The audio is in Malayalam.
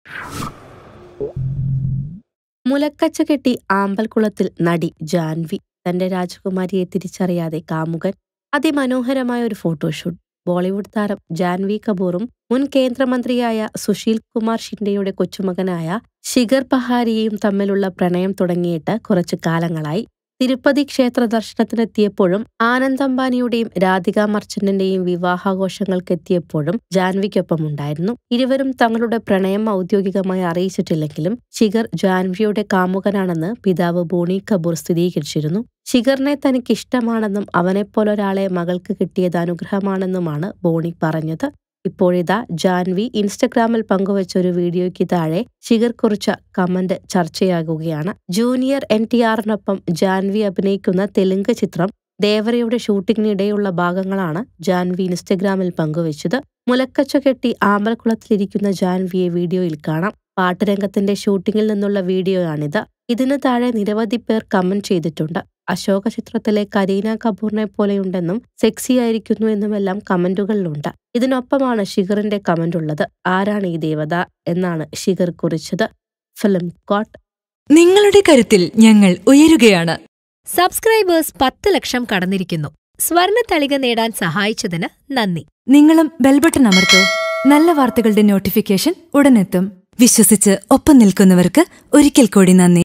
മുലക്കച്ച കെട്ടി ആമ്പൽക്കുളത്തിൽ നടി ജാൻവി. തന്റെ രാജകുമാരിയെ തിരിച്ചറിയാതെ കാമുകൻ. അതിമനോഹരമായ ഒരു ഫോട്ടോഷൂട്ട്. ബോളിവുഡ് താരം ജാൻവി കപൂറും മുൻ കേന്ദ്രമന്ത്രിയായ സുശീൽ കുമാർ ഷിൻഡെയുടെ കൊച്ചുമകനായ ശിഖർ പഹാരിയയും തമ്മിലുള്ള പ്രണയം തുടങ്ങിയിട്ട് കുറച്ചു കാലങ്ങളായി. തിരുപ്പതി ക്ഷേത്ര ദർശനത്തിനെത്തിയപ്പോഴും ആനന്ദ് അംബാനിയുടെയും രാധിക മർച്ചന്റിന്റെയും വിവാഹാഘോഷങ്ങൾക്കെത്തിയപ്പോഴും ജാൻവിക്കൊപ്പമുണ്ടായിരുന്നു. ഇരുവരും തങ്ങളുടെ പ്രണയം ഔദ്യോഗികമായി അറിയിച്ചിട്ടില്ലെങ്കിലും ശിഖർ ജാൻവിയുടെ കാമുകനാണെന്ന് പിതാവ് ബോണി കപൂർ സ്ഥിരീകരിച്ചിരുന്നു. ശിഖറിനെ തനിക്കിഷ്ടമാണെന്നും അവനെപ്പോലൊരാളെ മകൾക്ക് കിട്ടിയത് അനുഗ്രഹമാണെന്നുമാണ് ബോണി പറഞ്ഞത്. ഇപ്പോഴിതാ ജാൻവി ഇൻസ്റ്റഗ്രാമിൽ പങ്കുവച്ച ഒരു വീഡിയോയ്ക്ക് താഴെ ശിഖർ കുറിച്ച കമന്റ് ചർച്ചയാകുകയാണ്. ജൂനിയർ NTRനൊപ്പം ജാൻവി അഭിനയിക്കുന്ന തെലുങ്ക് ചിത്രം ദേവരയുടെ ഷൂട്ടിങ്ങിനിടെയുള്ള ഭാഗങ്ങളാണ് ജാൻവി ഇൻസ്റ്റഗ്രാമിൽ പങ്കുവച്ചത്. മുലക്കച്ച കെട്ടി ആമ്പൽക്കുളത്തിലിരിക്കുന്ന ജാൻവിയെ വീഡിയോയിൽ കാണാം. പാട്ടുരംഗത്തിന്റെ ഷൂട്ടിങ്ങിൽ നിന്നുള്ള വീഡിയോയാണിത്. ഇതിന് താഴെ നിരവധി പേർ കമന്റ് ചെയ്തിട്ടുണ്ട്. അശോക ചിത്രത്തിലെ കരീന കപൂറിനെ പോലെയുണ്ടെന്നും സെക്സി ആയിരിക്കുന്നു എന്നുമെല്ലാം കമന്റുകളിലുണ്ട്. ഇതിനൊപ്പമാണ് ശിഖറിന്റെ കമന്റ് ഉള്ളത്. ആരാണ് ഈ ദേവത എന്നാണ് ശിഖർ കുറിച്ചത്. ഫിലിം കോട്ട്. നിങ്ങളുടെ കരുത്തിൽ ഞങ്ങൾ ഉയരുകയാണ്. സബ്സ്ക്രൈബേഴ്സ് 10 ലക്ഷം കടന്നിരിക്കുന്നു. സ്വർണ്ണ തളിക നേടാൻ സഹായിച്ചതിന് നന്ദി. നിങ്ങളും ബെൽബട്ടൺ അമർത്തോ. നല്ല വാർത്തകളുടെ നോട്ടിഫിക്കേഷൻ ഉടനെത്തും. വിശ്വസിച്ച് ഒപ്പം നിൽക്കുന്നവർക്ക് ഒരിക്കൽ കൂടി നന്ദി.